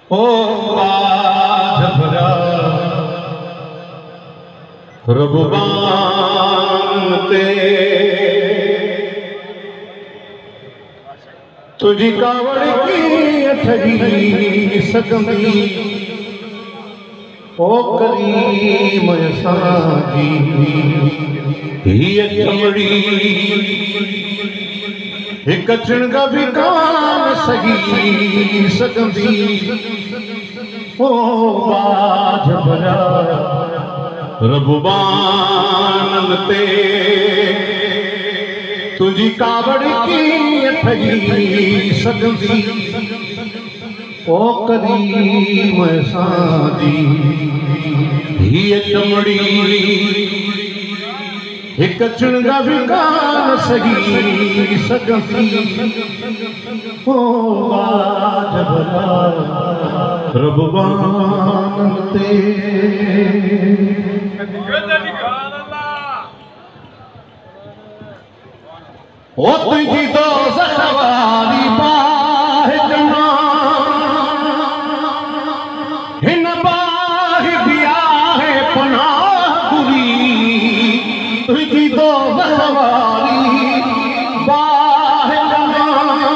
ओ बाज भरा रबुबान ते तुझी कावड़ की ठगी सगंदी ओ करीम असांजी हीअ चमड़ी हिक चिणग बि कान सही सगंदी ओ बाज भरा रबुबान ते तुझी कावड़ की ठगी सगंदी ओ करीम असांजी हीअ चमड़ी हिक चिणग बि कान सही सगंदी ओ बाज भरा रबुबान ते ओ तुझी दोज़ख वारी बाह जमा हिन बाह भी आहे पनाह गुरी तुझी दोज़ख वारी बाह जमा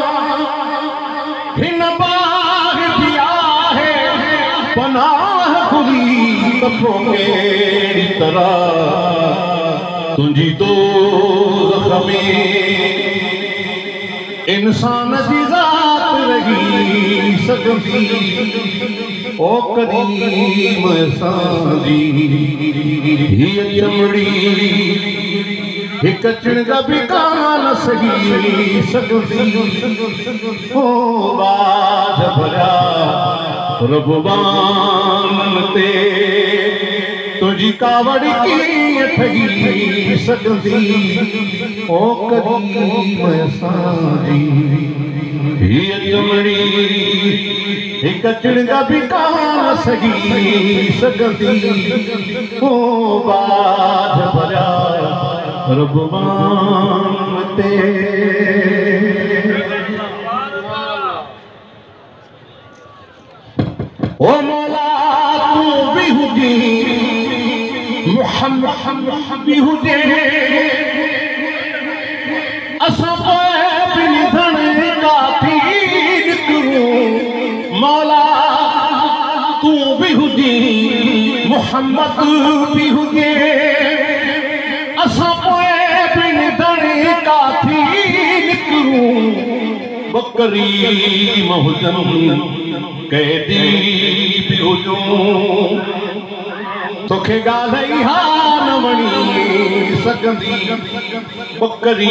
हिन बाह भी आहे पनाह गुरी तपो कहिड़ी तरह तुझी दोज़ख में इंसान जी ज़ात रही सगंदी ओ करीम असांजी हीअ चमड़ी हिक चिणग बि कान सही सगंदी ओ बाज भरा रबुबान ते तुझी कावड़ की ठगी सगंदी ओ करीम असांजी हीअ चमड़ी हिक चिणग बि कान सही सगंदी ओ बाज भरा रबुबान ते ओ मौला तू भी हुजी मुहम्मद भी हुजे असां पोइ बि निधन काफ़ी निकिरूं मौला तू भी हुजी मुहम्मद भी हुजे असां पोइ बि निधन काफ़ी निकिरूं बकरी हुजनि कैदी बि हुजूं तोखे ॻाल्हि हा न वणी सगंदी बकरी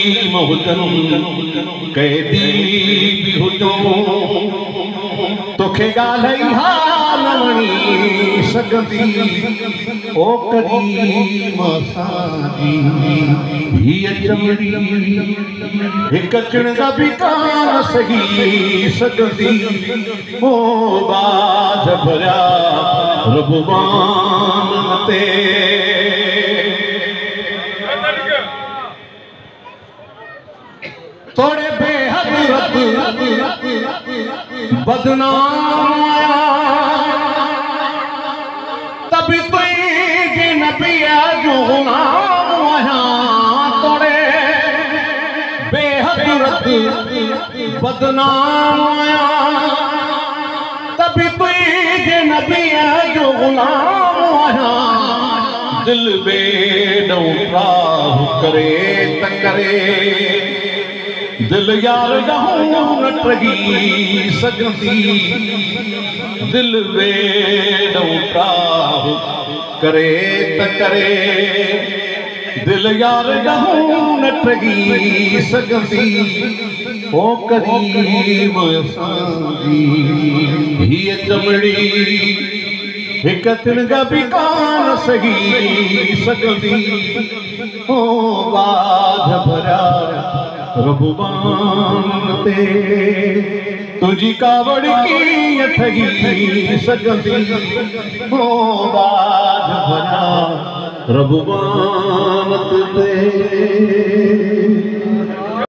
हुजनि कैदी बि हुजूं तोखे ॻाल्हि हा न वणी सगंदी ओ करीम असांजी हीअ चमड़ी हिक चिणग बि कान सही सगंदी ओ बाज भरिया रबुबान ते थोड़े बेहद बदनाम आया तभी तुझे नबिया जो गुलाम आया थोड़े बेहद बदनाम आया तभी तुझे नबिया जो गुलाम आया दिल बेडो प्राह करे त करे दिल यार ॾहूं न ठगी सगंदी दिल बेडो प्राह करे त करे दिल यार ॾहूं न ठगी सगंदी ओ करीम असांजी हीअ चमड़ी हिक चिणग बि कान सही सगंदी ओ बाज भरिया रबुबान ते तुझी कावड़ की ठगी सगंदी ओ बाज भरिया रबुबान ते